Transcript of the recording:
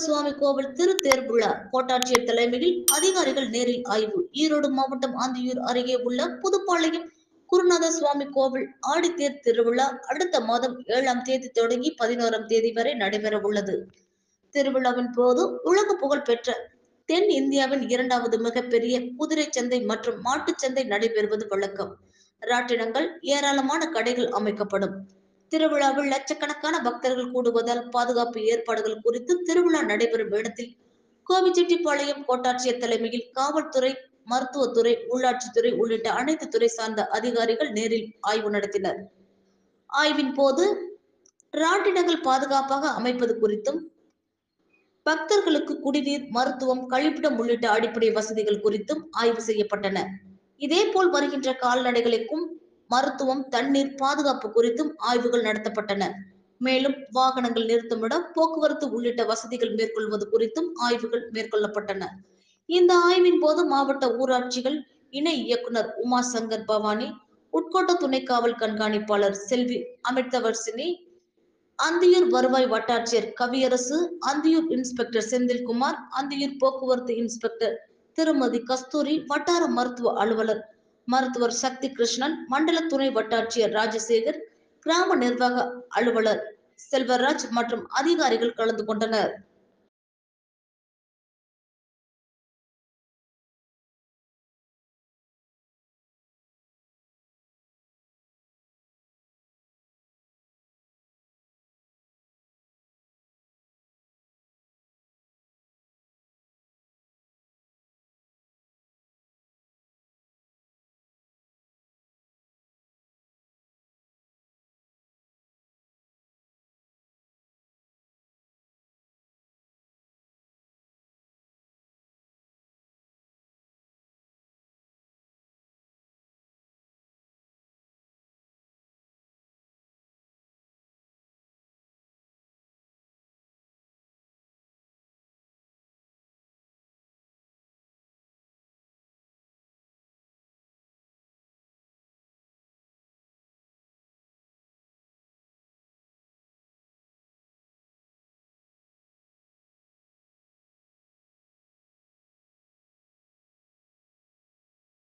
சுவாமி கோவில் திருத்தேர் விழா கோட்டாட்சியர் தலைமையில் அதிகாரிகள் நேரில் ஆய்வு. ஈரோடு மாவட்டம் அந்தியூர் அருகே உள்ள புதுப்பாளையம் குருநாத சுவாமி கோவில் ஆடித்தேர் திருவிழா அடுத்த மாதம் 7ஆம் தேதி தொடங்கி 11ஆம் தேதி வரை நடைபெற உள்ளது. திருவிழாவின் போது உலக புகழ் பெற்ற தென் இந்தியாவின் 2வது மிகப்பெரிய குதிரை சந்தை மற்றும் மாட்டுச் சந்தை நடைபெறுவது வழக்கம். ராட்டினங்கள், ஏராளமான கடைகள் அமைக்கப்படும். திருவிழாவில் லட்சக்கணக்கான பக்தர்கள் கூடுவதால் பாதுகாப்பு ஏற்பாடுகள் குறித்து திருவிழா நடைபெறும் இடத்தில் கோபிச்செட்டிப்பாளையம் கோட்டாட்சியர் தலைமையில் காவல்துறை, மருத்துவத்துறை, உள்ளாட்சித்துறை உள்ளிட்ட அனைத்து துறை சார்ந்த அதிகாரிகள் நேரில் ஆய்வு நடத்தினர். ஆய்வின் போது ராட்டினங்கள் பாதுகாப்பாக அமைப்பது குறித்தும், பக்தர்களுக்கு குடிநீர், மருத்துவம், கழிப்பிடம் உள்ளிட்ட அடிப்படை வசதிகள் குறித்தும் ஆய்வு செய்யப்பட்டன. இதேபோல் வருகின்ற கால்நடைகளுக்கும் மருத்துவம், தண்ணீர் பாதுகாப்பு குறித்தும் ஆய்வுகள் நடத்தப்பட்டன. மேலும் வாகனங்கள் நிறுத்துமிடம், போக்குவரத்து உள்ளிட்ட வசதிகள் மேற்கொள்வது குறித்தும் ஆய்வுகள் மேற்கொள்ளப்பட்டன. இந்த ஆய்வின் போது மாவட்ட ஊராட்சிகள் இணை இயக்குனர் உமா சங்கர் பவானி, உட்கோட்ட துணை காவல் கண்காணிப்பாளர் செல்வி அமிர்தவர்சினி, அந்தியூர் வருவாய் வட்டாட்சியர் கவியரசு, அந்தியூர் இன்ஸ்பெக்டர் செந்தில்குமார், அந்தியூர் போக்குவரத்து இன்ஸ்பெக்டர் திருமதி கஸ்தூரி, வட்டார மருத்துவ அலுவலர் மருத்துவர் சக்தி கிருஷ்ணன், மண்டல துணை வட்டாட்சியர் ராஜசேகர், கிராம நிர்வாக அலுவலர் செல்வராஜ் மற்றும் அதிகாரிகள் கலந்து கொண்டனர்.